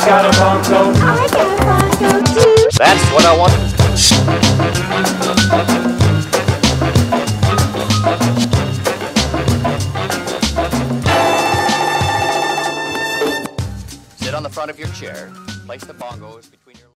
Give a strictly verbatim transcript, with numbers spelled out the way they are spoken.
got a bongo. I got a bongo too. That's what I want. Sit on the front of your chair. Place the bongos between your